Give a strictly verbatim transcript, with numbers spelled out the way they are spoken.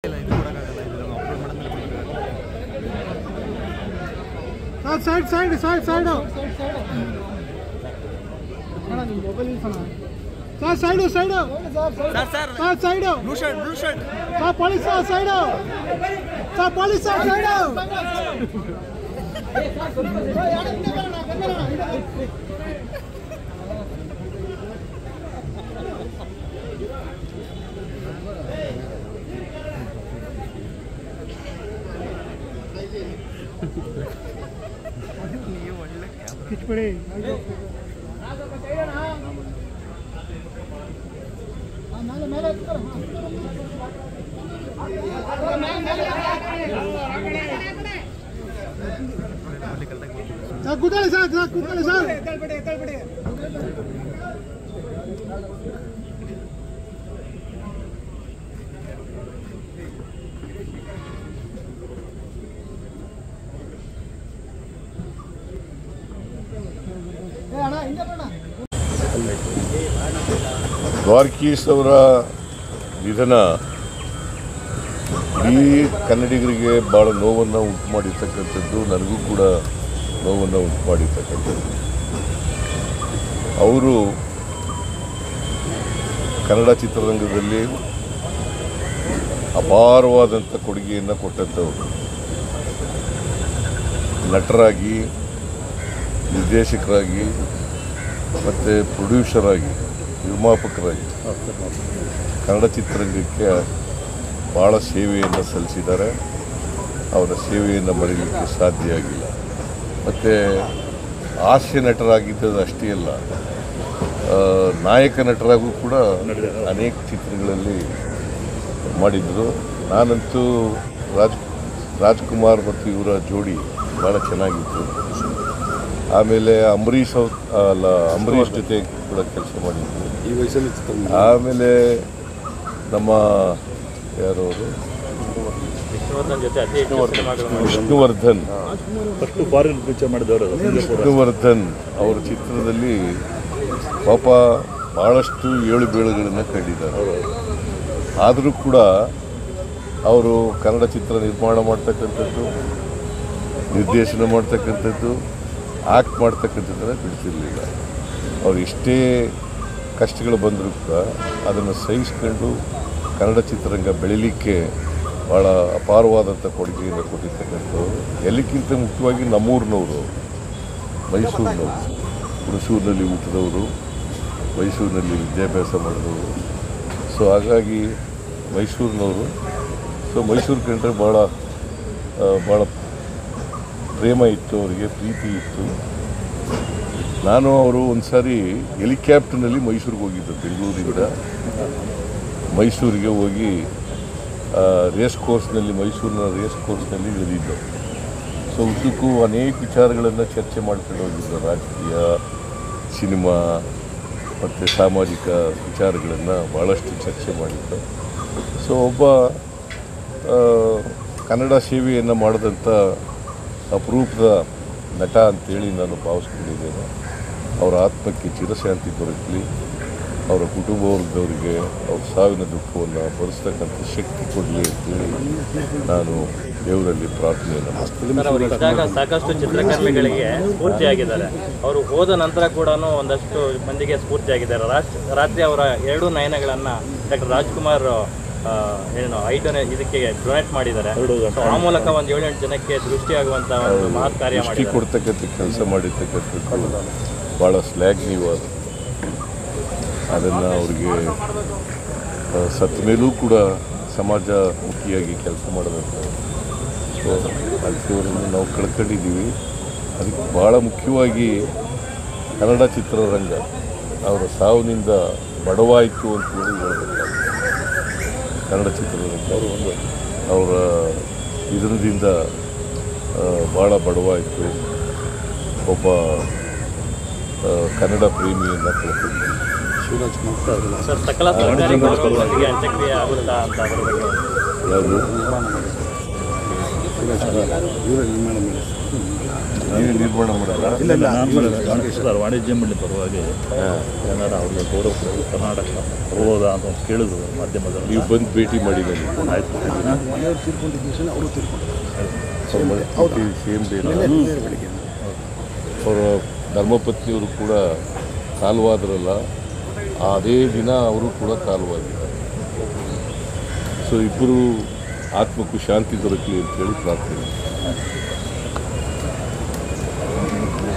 Side side side side sir side side sir side blue shirt blue shirt sir police sir side sir police sir side ಕಿಚ್ಪಡಿ ಕೂತ್ಕೊಳ್ಳಿ sir sir ಕೂತ್ಕೊಳ್ಳಿ sir Dwarakish ಅವರ ನಿಧನ ಇಡೀ ಕನ್ನಡಿಗರಿಗೆ ಭಾಳ ನೋವನ್ನು ಉಂಟು ಮಾಡಿರ್ತಕ್ಕಂಥದ್ದು, ನನಗೂ ಕೂಡ ನೋವನ್ನು ಉಂಟು ಮಾಡಿರ್ತಕ್ಕಂಥದ್ದು. ಅವರು ಕನ್ನಡ ಚಿತ್ರರಂಗದಲ್ಲಿ ಅಪಾರವಾದಂಥ ಕೊಡುಗೆಯನ್ನು ಕೊಟ್ಟಂಥವ್ರು. ನಟರಾಗಿ, ನಿರ್ದೇಶಕರಾಗಿ ಮತ್ತು ಪ್ರೊಡ್ಯೂಸರಾಗಿ, ನಿರ್ಮಾಪಕರಾಗಿ ಕನ್ನಡ ಚಿತ್ರರಂಗಕ್ಕೆ ಭಾಳ ಸೇವೆಯನ್ನು ಸಲ್ಲಿಸಿದ್ದಾರೆ. ಅವರ ಸೇವೆಯನ್ನು ಮರೆಯಲಿಕ್ಕೆ ಸಾಧ್ಯ ಆಗಿಲ್ಲ. ಮತ್ತು ಹಾಸ್ಯ ನಟರಾಗಿದ್ದದ್ದು ಅಷ್ಟೇ ಅಲ್ಲ, ನಾಯಕ ನಟರಾಗೂ ಕೂಡ ಅನೇಕ ಚಿತ್ರಗಳಲ್ಲಿ ಮಾಡಿದರು. ನಾನಂತೂ ರಾಜ್ ರಾಜ್ಕುಮಾರ್ ಮತ್ತು ಇವರ ಜೋಡಿ ಭಾಳ ಚೆನ್ನಾಗಿತ್ತು. ಆಮೇಲೆ ಅಂಬರೀಷ್ ಅಲ್ಲ ಅಂಬರೀಷ್ ಜೊತೆ ಕೂಡ ಕೆಲಸ ಮಾಡಿದ್ರು ಈ ವಯಸ್ಸಲ್ಲಿ. ಆಮೇಲೆ ನಮ್ಮ ಯಾರು ಅವರು ವಿಷ್ಣುವರ್ಧನ್ ವಿಷ್ಣುವರ್ಧನ್ ಅವರ ಚಿತ್ರದಲ್ಲಿ ಪಾಪ ಭಾಳಷ್ಟು ಏಳು ಬೀಳುಗಳನ್ನು ಕಂಡಿದ್ದಾರೆ. ಆದರೂ ಕೂಡ ಅವರು ಕನ್ನಡ ಚಿತ್ರ ನಿರ್ಮಾಣ ಮಾಡ್ತಕ್ಕಂಥದ್ದು, ನಿರ್ದೇಶನ ಮಾಡ್ತಕ್ಕಂಥದ್ದು, ಆ್ಯಕ್ಟ್ ಮಾಡ್ತಕ್ಕಂಥದ್ದನ್ನು ಬಿಡ್ತಿರಲಿಲ್ಲ. ಅವ್ರು ಎಷ್ಟೇ ಕಷ್ಟಗಳು ಬಂದರೂ ಕೂಡ ಅದನ್ನು ಸಹಿಸ್ಕೊಂಡು ಕನ್ನಡ ಚಿತ್ರರಂಗ ಬೆಳೀಲಿಕ್ಕೆ ಭಾಳ ಅಪಾರವಾದಂಥ ಕೊಡುಗೆಯನ್ನು ಕೊಟ್ಟಿರ್ತಕ್ಕಂಥವ್ರು. ಎಲ್ಲಕ್ಕಿಂತ ಮುಖ್ಯವಾಗಿ ನಮ್ಮೂರಿನವರು, ಮೈಸೂರಿನವರು, ಹುಣಸೂರಿನಲ್ಲಿ ಹುಟ್ಟಿದವರು, ಮೈಸೂರಿನಲ್ಲಿ ವಿದ್ಯಾಭ್ಯಾಸ ಮಾಡಿದವರು. ಸೊ ಹಾಗಾಗಿ ಮೈಸೂರಿನವರು. ಸೊ ಮೈಸೂರು ಕಂಡ್ರೆ ಭಾಳ ಭಾಳ ಪ್ರೇಮ ಇತ್ತು, ಅವರಿಗೆ ಪ್ರೀತಿ ಇತ್ತು. ನಾನು ಅವರು ಒಂದು ಸಾರಿ ಹೆಲಿಕ್ಯಾಪ್ಟರ್ನಲ್ಲಿ ಮೈಸೂರಿಗೆ ಹೋಗಿದ್ದೆ. ಬೆಂಗಳೂರಿಂದ ಮೈಸೂರಿಗೆ ಹೋಗಿ ರೇಸ್ ಕೋರ್ಸ್ನಲ್ಲಿ, ಮೈಸೂರಿನ ರೇಸ್ ಕೋರ್ಸ್ನಲ್ಲಿ ಇಳಿದಿದ್ದು. ಸೊ ಉದ್ದಕ್ಕೂ ಅನೇಕ ವಿಚಾರಗಳನ್ನು ಚರ್ಚೆ ಮಾಡ್ಕೊಂಡು ಹೋಗಿದ್ದು. ರಾಜಕೀಯ, ಸಿನಿಮಾ ಮತ್ತು ಸಾಮಾಜಿಕ ವಿಚಾರಗಳನ್ನು ಭಾಳಷ್ಟು ಚರ್ಚೆ ಮಾಡಿದ್ದು. ಸೊ ಒಬ್ಬ ಕನ್ನಡ ಸೇವೆಯನ್ನು ಮಾಡಿದಂಥ ಅಪರೂಪದ ನಟ ಅಂತೇಳಿ ನಾನು ಭಾವಿಸ್ಕೊಂಡಿದ್ದೇನೆ. ಅವರ ಆತ್ಮಕ್ಕೆ ಚಿರಶಾಂತಿ ದೊರಕಲಿ, ಅವರ ಕುಟುಂಬ ವರ್ಗದವರಿಗೆ ಅವ್ರ ಸಾವಿನ ದುಃಖವನ್ನು ಭರಿಸ್ತಕ್ಕಂಥ ಶಕ್ತಿ ಕೊಡಲಿ ಅಂತೇಳಿ ನಾನು ದೇವರಲ್ಲಿ ಪ್ರಾರ್ಥನೆಯನ್ನು ಮಾಡ್ತೀನಿ. ಸಾಕಷ್ಟು ಚಿತ್ರಕರ್ಮಿಗಳಿಗೆ ಸ್ಫೂರ್ತಿಯಾಗಿದ್ದಾರೆ. ಅವರು ಹೋದ ನಂತರ ಕೂಡ ಒಂದಷ್ಟು ಮಂದಿಗೆ ಸ್ಫೂರ್ತಿಯಾಗಿದ್ದಾರೆ. ರಾತ್ರಿ ಅವರ ಎರಡು ನಯನಗಳನ್ನು ಡಾಕ್ಟರ್ ರಾಜ್ಕುಮಾರ್ ಏನು ಐಟನ್ ಇದಕ್ಕೆ ಡೊನೇಟ್ ಮಾಡಿದ್ದಾರೆ. ಆ ಮೂಲಕ ಒಂದು ಏಳೆಂಟು ಜನಕ್ಕೆ ದೃಷ್ಟಿಯಾಗುವಂಥ ಒಂದು ಮಹತ್ ಕಾರ್ಯ ದೃಷ್ಟಿ ಕೊಡ್ತಕ್ಕಂಥ ಕೆಲಸ ಮಾಡಿರ್ತಕ್ಕಂಥದ್ದು ಭಾಳ ಶ್ಲಾಘನೀಯವಾದ. ಅದನ್ನು ಅವ್ರಿಗೆ ಸತ್ತ ಮೇಲೂ ಕೂಡ ಸಮಾಜಮುಖಿಯಾಗಿ ಕೆಲಸ ಮಾಡೋದಂತ. ಸೊ ಅಂಥವ್ರನ್ನು ನಾವು ಕಳ್ಕೊಂಡಿದ್ದೀವಿ. ಅದಕ್ಕೆ ಭಾಳ ಮುಖ್ಯವಾಗಿ ಕನ್ನಡ ಚಿತ್ರರಂಗ ಅವರ ಸಾವಿನಿಂದ ಬಡವಾಯಿತು ಅಂತೇಳಿ ಹೇಳಬೇಕಾಗ್ತದೆ. ಕನ್ನಡ ಚಿತ್ರರಂಗ ಅವರು ಒಂದು ಅವರ ಇದರಿಂದ ಭಾಳ ಬಡವಾಯಿತು. ಒಬ್ಬ ಕನ್ನಡ ಪ್ರೇಮಿಯನ್ನು ಕಳ್ಕೊಂಡಿದ್ದೀವಿ. ಯಾವುದು ನೀವು ನಿರ್ಮಾಣ ಮಾಡಿದ್ರ? ಸರ್ ವಾಣಿಜ್ಯ ಮಂಡಳಿ ಪರವಾಗಿ ಏನಾರ ಅವ್ರಿಗೆ ಗೌರವ ಕರ್ನಾಟಕ ಹೋಗೋದಾ ಅಂತ ಕೇಳಿದ್ರು ಮಾಧ್ಯಮದಲ್ಲಿ. ನೀವು ಬಂದು ಭೇಟಿ ಮಾಡಿದಲ್ಲಿ ಆಯ್ತು ಸೇಮ್ ಡೇ ಅವರ ಧರ್ಮಪತ್ನಿಯವರು ಕೂಡ ಕಾಲವಾದ್ರಲ್ಲ, ಅದೇ ದಿನ ಅವರು ಕೂಡ ಕಾಲವಾಗಿದ್ದಾರೆ. ಸೊ ಇಬ್ಬರು ಆತ್ಮಕ್ಕೂ ಶಾಂತಿ ದೊರಕಲಿ ಅಂತೇಳಿ ಪ್ರಾರ್ಥನೆ.